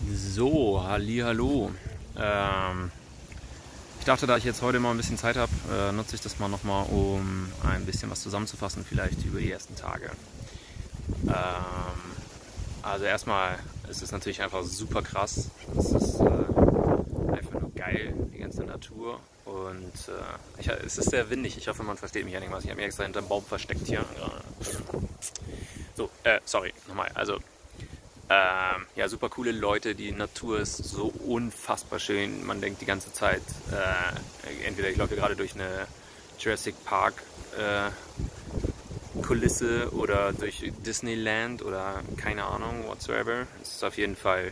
So, hallihallo. Ich dachte, da ich jetzt heute mal ein bisschen Zeit habe, nutze ich das mal nochmal, um ein bisschen was zusammenzufassen, vielleicht über die ersten Tage. Also erstmal, es ist natürlich einfach super krass. Es ist einfach nur geil, die ganze Natur. Und es ist sehr windig. Ich hoffe, man versteht mich einigermaßen. Ich habe mich extra hinterm Baum versteckt hier. So, sorry, nochmal. Also, ja, super coole Leute, die Natur ist so unfassbar schön. Man denkt die ganze Zeit, entweder ich laufe hier gerade durch eine Jurassic Park Kulisse oder durch Disneyland oder keine Ahnung, whatsoever. Es ist auf jeden Fall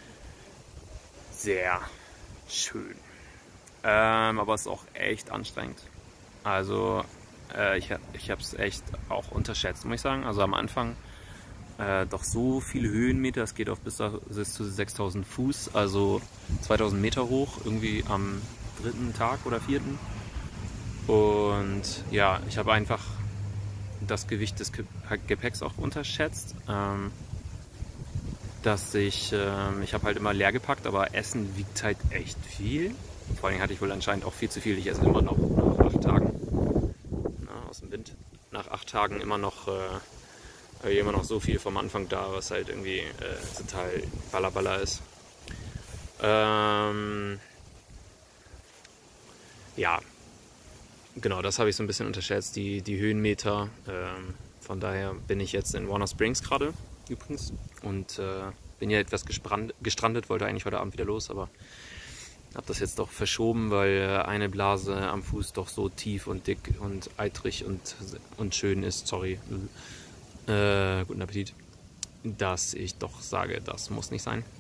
sehr schön. Aber es ist auch echt anstrengend. Also ich habe es echt auch unterschätzt, muss ich sagen. Also am Anfang doch so viele Höhenmeter, es geht auf bis zu 6000 Fuß, also 2000 Meter hoch, irgendwie am dritten Tag oder vierten. Und ja, ich habe einfach das Gewicht des Gepäcks auch unterschätzt. Ich habe halt immer leer gepackt, aber Essen wiegt halt echt viel. Vor allem hatte ich wohl anscheinend auch viel zu viel. Ich esse immer noch nach 8 Tagen, aus dem Wind, nach 8 Tagen immer noch so viel vom Anfang da, was halt irgendwie total ballerballer ist. Ja, genau, das habe ich so ein bisschen unterschätzt, die Höhenmeter. Von daher bin ich jetzt in Warner Springs gerade übrigens und bin ja etwas gestrandet, wollte eigentlich heute Abend wieder los, aber habe das jetzt doch verschoben, weil eine Blase am Fuß doch so tief und dick und eitrig und schön ist, sorry, guten Appetit, dass ich doch sage, das muss nicht sein.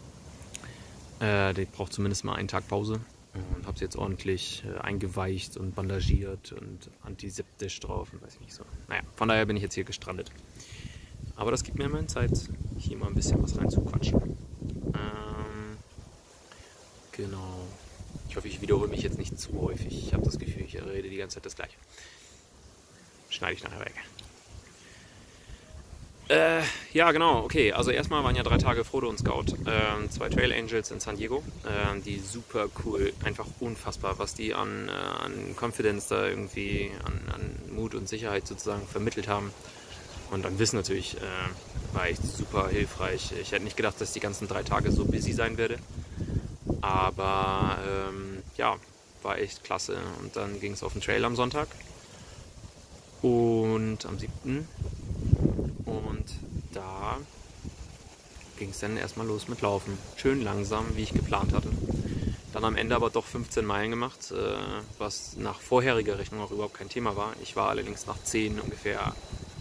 Die braucht zumindest mal einen Tag Pause und habe sie jetzt ordentlich eingeweicht und bandagiert und antiseptisch drauf und weiß ich nicht so. Naja, von daher bin ich jetzt hier gestrandet. Aber das gibt mir immerhin Zeit, hier mal ein bisschen was reinzuquatschen. Genau. Ich hoffe, ich wiederhole mich jetzt nicht zu häufig. Ich habe das Gefühl, ich rede die ganze Zeit das Gleiche. Schneide ich nachher weg. Ja, genau, okay. Also erstmal waren ja 3 Tage Frodo und Scout, 2 Trail Angels in San Diego, die super cool, einfach unfassbar, was die an Confidence da irgendwie, an Mut und Sicherheit sozusagen vermittelt haben. Und an Wissen natürlich, war echt super hilfreich. Ich hätte nicht gedacht, dass die ganzen 3 Tage so busy sein werde. Aber ja, war echt klasse. Und dann ging es auf den Trail am Sonntag und am 7. Und da ging es dann erstmal los mit Laufen. Schön langsam, wie ich geplant hatte. Dann am Ende aber doch 15 Meilen gemacht, was nach vorheriger Rechnung auch überhaupt kein Thema war. Ich war allerdings nach 10 ungefähr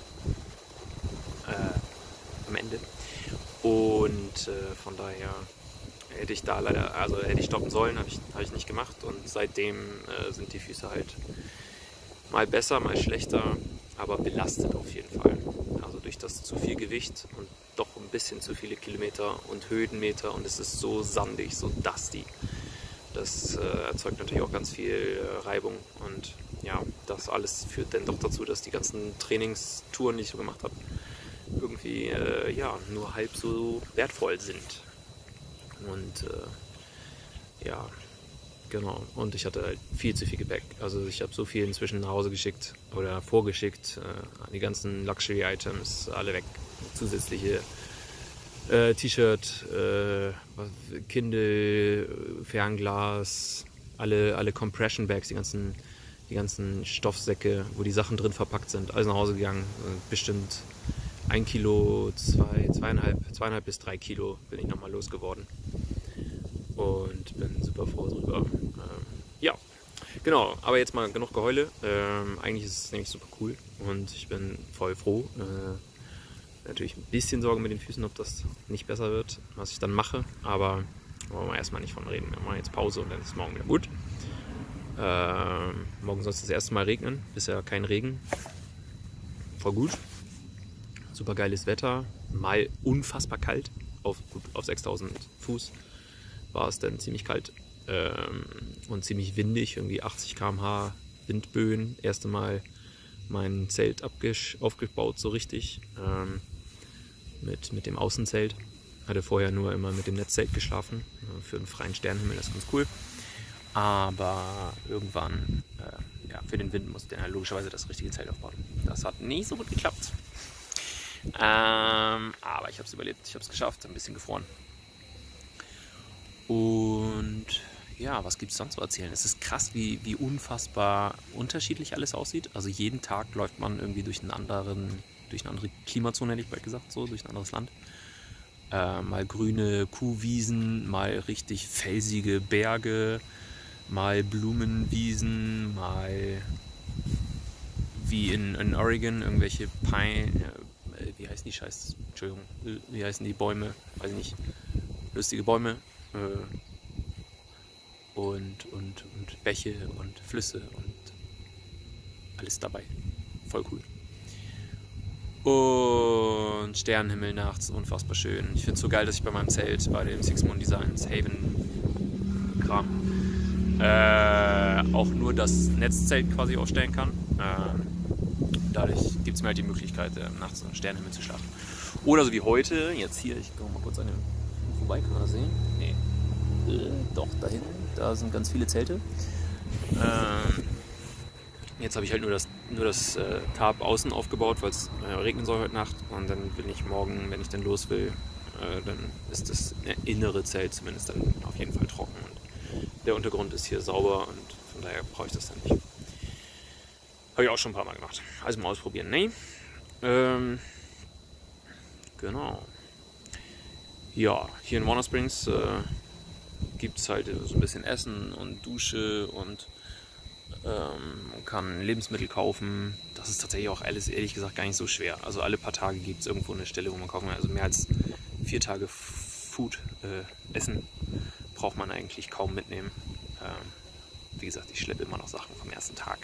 am Ende. Und von daher hätte ich da leider, also hätte ich stoppen sollen, habe ich nicht gemacht. Und seitdem sind die Füße halt mal besser, mal schlechter, aber belastet auf jeden Fall. Also durch das zu viel Gewicht und doch ein bisschen zu viele Kilometer und Höhenmeter und es ist so sandig, so dusty. Das erzeugt natürlich auch ganz viel Reibung und ja, das alles führt dann doch dazu, dass die ganzen Trainingstouren, die ich so gemacht habe, irgendwie ja, nur halb so wertvoll sind. Und ja, genau. Und ich hatte halt viel zu viel Gepäck. Also ich habe so viel inzwischen nach Hause geschickt oder vorgeschickt. Die ganzen Luxury-Items, alle weg. Zusätzliche T-Shirt, Kindle, Fernglas, alle Compression Bags, die ganzen Stoffsäcke, wo die Sachen drin verpackt sind, alles nach Hause gegangen. Bestimmt 1 Kilo, 2,5 bis 3 Kilo bin ich nochmal losgeworden. Und bin super froh drüber. Ja, genau, aber jetzt mal genug Geheule. Eigentlich ist es nämlich super cool und ich bin voll froh. Natürlich ein bisschen Sorge mit den Füßen, ob das nicht besser wird, was ich dann mache, aber wollen wir erstmal nicht von reden. Wir machen jetzt Pause und dann ist es morgen wieder gut. Morgen soll es das erste Mal regnen, bisher kein Regen. Voll gut. Super geiles Wetter, mal unfassbar kalt, auf 6000 Fuß war es dann ziemlich kalt und ziemlich windig, irgendwie 80 km/h Windböen. Erste Mal mein Zelt aufgebaut so richtig mit dem Außenzelt Hatte vorher nur immer mit dem Netzzelt geschlafen, für einen freien Sternenhimmel, das ist ganz cool. Aber irgendwann, für den Wind musste er logischerweise das richtige Zelt aufbauen. Das hat nicht so gut geklappt. Aber ich habe es überlebt, ich habe es geschafft, ein bisschen gefroren. Und ja, was gibt es sonst zu erzählen? Es ist krass, wie unfassbar unterschiedlich alles aussieht. Also jeden Tag läuft man irgendwie durch eine andere Klimazone, hätte ich bald gesagt, so durch ein anderes Land. Mal grüne Kuhwiesen, mal richtig felsige Berge, mal Blumenwiesen, mal wie in Oregon irgendwelche wie heißen die Scheiß, Entschuldigung, wie heißen die Bäume, weiß ich nicht, lustige Bäume und Bäche und Flüsse und alles dabei, voll cool. Und Sternenhimmel nachts, unfassbar schön. Ich finde es so geil, dass ich bei meinem Zelt, bei dem Six Moon Designs Haven Kram, auch nur das Netzzelt quasi aufstellen kann. Dadurch gibt es mir halt die Möglichkeit, nachts im Sternenhimmel zu schlafen. Oder so wie heute, jetzt hier, ich komme mal kurz an dem vorbei, kann man das sehen? Nee. Doch, da hinten, da sind ganz viele Zelte. Jetzt habe ich halt nur das Tarp außen aufgebaut, weil es regnen soll heute Nacht. Und dann bin ich morgen, wenn ich dann los will, dann ist das innere Zelt zumindest dann auf jeden Fall trocken. Und der Untergrund ist hier sauber und von daher brauche ich das dann nicht. Habe ich auch schon ein paar Mal gemacht. Also mal ausprobieren. Nee. Genau. Ja, hier in Warner Springs gibt es halt so ein bisschen Essen und Dusche und man kann Lebensmittel kaufen. Das ist tatsächlich auch alles, ehrlich gesagt, gar nicht so schwer. Also alle paar Tage gibt es irgendwo eine Stelle, wo man kaufen kann. Also mehr als 4 Tage Food, Essen braucht man eigentlich kaum mitnehmen. Wie gesagt, ich schleppe immer noch Sachen vom ersten Tag.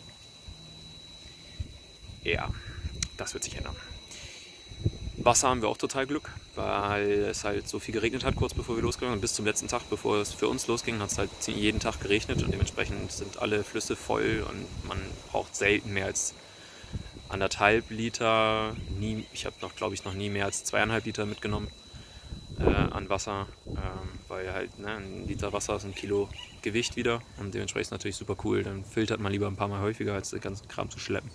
Ja, das wird sich ändern. Wasser haben wir auch total Glück, weil es halt so viel geregnet hat, kurz bevor wir losgegangen sind. Bis zum letzten Tag, bevor es für uns losging, hat es halt jeden Tag geregnet und dementsprechend sind alle Flüsse voll und man braucht selten mehr als 1,5 Liter. Ich habe glaube ich, noch nie mehr als 2,5 Liter mitgenommen an Wasser, weil halt ein Liter Wasser ist 1 Kilo Gewicht wieder und dementsprechend ist es natürlich super cool. Dann filtert man lieber ein paar Mal häufiger, als den ganzen Kram zu schleppen.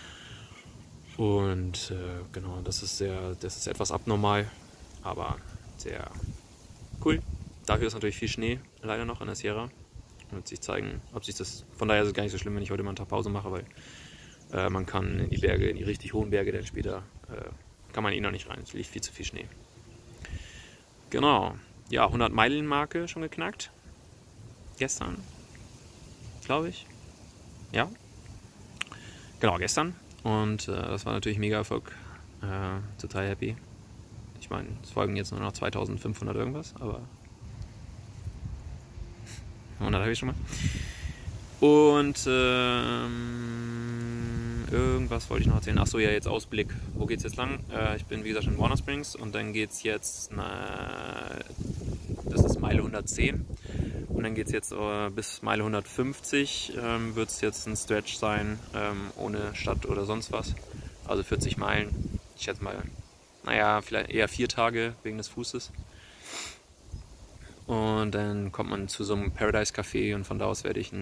Und genau, das ist etwas abnormal, aber sehr cool. Dafür ist natürlich viel Schnee leider noch in der Sierra. Wird sich zeigen, von daher ist es gar nicht so schlimm, wenn ich heute mal einen Tag Pause mache, weil man kann in die Berge, in die richtig hohen Berge, dann später kann man noch nicht rein, es liegt viel zu viel Schnee. Genau, ja, 100-Meilen-Marke schon geknackt. Gestern, glaube ich. Ja, genau, gestern. Und das war natürlich mega Erfolg. Total happy. Ich meine, es folgen jetzt nur noch 2500 irgendwas, aber 100 habe ich schon mal. Und irgendwas wollte ich noch erzählen. Achso, ja, jetzt Ausblick. Wo geht's jetzt lang? Ich bin, wie gesagt, in Warner Springs und dann geht's jetzt, das ist Meile 110. Und dann geht es jetzt bis Meile 150, wird es jetzt ein Stretch sein, ohne Stadt oder sonst was. Also 40 Meilen. Ich schätze mal, vielleicht eher 4 Tage wegen des Fußes. Und dann kommt man zu so einem Paradise Café und von da aus werde ich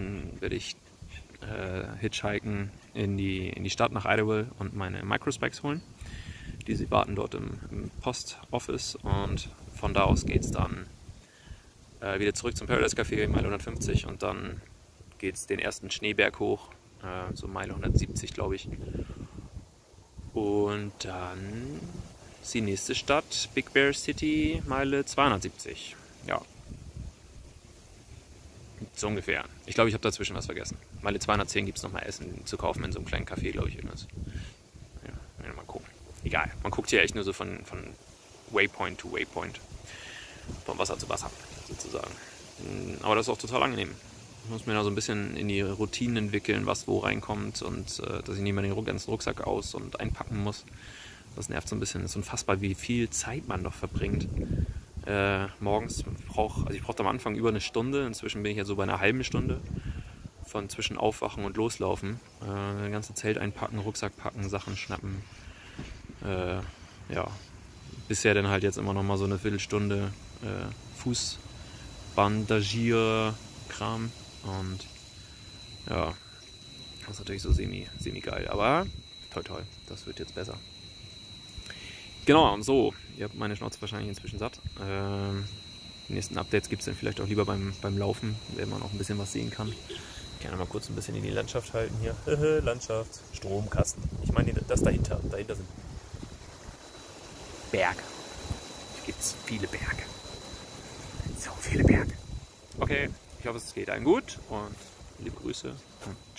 hitchhiken in die Stadt nach Idyllwill und meine Microspecs holen. Die warten dort im Post-Office und von da aus geht es dann wieder zurück zum Paradise Café, Meile 150 und dann geht es den ersten Schneeberg hoch, so Meile 170 glaube ich. Und dann ist die nächste Stadt, Big Bear City, Meile 270. Ja. So ungefähr. Ich glaube, ich habe dazwischen was vergessen. Meile 210 gibt es nochmal Essen zu kaufen in so einem kleinen Café, glaube ich. Irgendwas. Ja, mal gucken. Egal, man guckt hier echt nur so von Waypoint to Waypoint. Von Wasser zu Wasser, sozusagen. Aber das ist auch total angenehm. Ich muss mir da so ein bisschen in die Routinen entwickeln, was wo reinkommt und dass ich nicht mehr den ganzen Rucksack aus- und einpacken muss. Das nervt so ein bisschen. Es ist unfassbar, wie viel Zeit man doch verbringt. Morgens ich brauchte am Anfang über 1 Stunde. Inzwischen bin ich ja so bei einer halben Stunde von zwischen Aufwachen und Loslaufen. Das ganze Zelt einpacken, Rucksack packen, Sachen schnappen. Bisher dann halt jetzt immer noch mal so eine Viertelstunde Fußbandagier-Kram. Und ja, das ist natürlich so semi geil. Aber toll, das wird jetzt besser. Genau, und so. Ihr habt meine Schnauze wahrscheinlich inzwischen satt. Die nächsten Updates gibt es dann vielleicht auch lieber beim Laufen, wenn man auch ein bisschen was sehen kann. Ich kann mal kurz ein bisschen in die Landschaft halten hier. Landschaft, Stromkasten. Ich meine das dahinter. Dahinter sind Berge. Hier gibt es viele Berge. So viele Berge. Okay, ich hoffe, es geht allen gut und liebe Grüße.